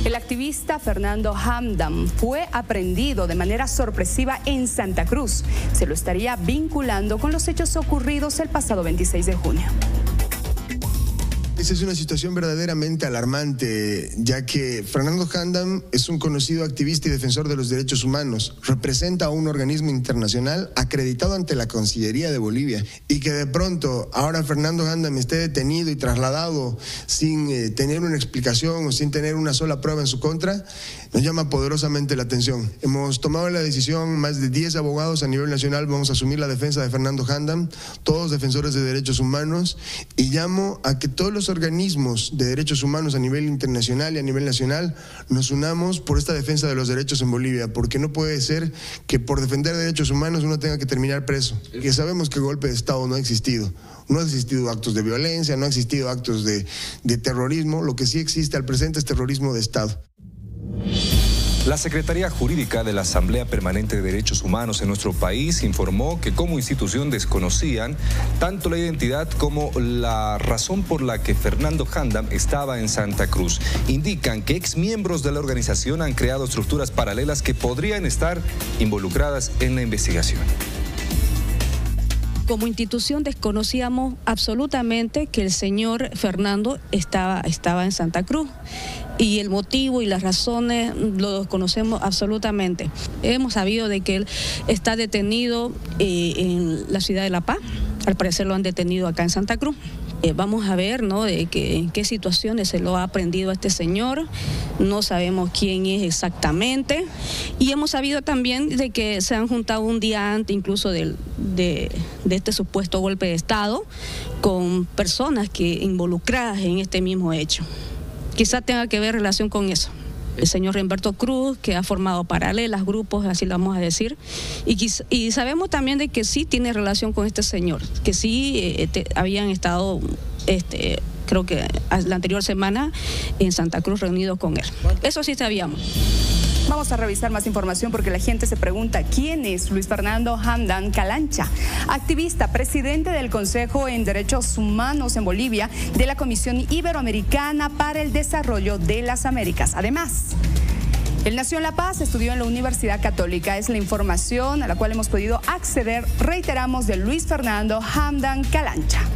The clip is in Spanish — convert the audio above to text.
El activista Fernando Hamdan fue aprehendido de manera sorpresiva en Santa Cruz. Se lo estaría vinculando con los hechos ocurridos el pasado 26 de junio. Esa es una situación verdaderamente alarmante, ya que Fernando Hamdan es un conocido activista y defensor de los derechos humanos. Representa a un organismo internacional acreditado ante la Cancillería de Bolivia. Y que de pronto ahora Fernando Hamdan esté detenido y trasladado sin tener una explicación o sin tener una sola prueba en su contra, nos llama poderosamente la atención. Hemos tomado la decisión, más de 10 abogados a nivel nacional vamos a asumir la defensa de Fernando Hamdan, todos defensores de derechos humanos, y llamo a que todos los organismos de derechos humanos a nivel internacional y a nivel nacional nos unamos por esta defensa de los derechos en Bolivia, porque no puede ser que por defender derechos humanos uno tenga que terminar preso. Que sabemos que golpe de Estado no ha existido. No han existido actos de violencia, no han existido actos de terrorismo. Lo que sí existe al presente es terrorismo de Estado. La Secretaría Jurídica de la Asamblea Permanente de Derechos Humanos en nuestro país informó que como institución desconocían tanto la identidad como la razón por la que Fernando Hamdan estaba en Santa Cruz. Indican que exmiembros de la organización han creado estructuras paralelas que podrían estar involucradas en la investigación. Como institución desconocíamos absolutamente que el señor Fernando estaba en Santa Cruz, y el motivo y las razones lo desconocemos absolutamente. Hemos sabido de que él está detenido en la ciudad de La Paz. Al parecer lo han detenido acá en Santa Cruz. Vamos a ver, ¿no?, de que en qué situaciones se lo ha aprehendido a este señor. No sabemos quién es exactamente. Y hemos sabido también de que se han juntado un día antes incluso de este supuesto golpe de Estado con personas involucradas en este mismo hecho. Quizá tenga que ver relación con eso. El señor Humberto Cruz, que ha formado paralelas, grupos, así lo vamos a decir, y sabemos también de que sí tiene relación con este señor, que sí habían estado, creo que la anterior semana en Santa Cruz reunidos con él. Eso sí sabíamos. Vamos a revisar más información porque la gente se pregunta quién es Luis Fernando Hamdan Calancha, activista, presidente del Consejo en Derechos Humanos en Bolivia de la Comisión Iberoamericana para el Desarrollo de las Américas. Además, él nació en La Paz, estudió en la Universidad Católica. Es la información a la cual hemos podido acceder, reiteramos, de Luis Fernando Hamdan Calancha.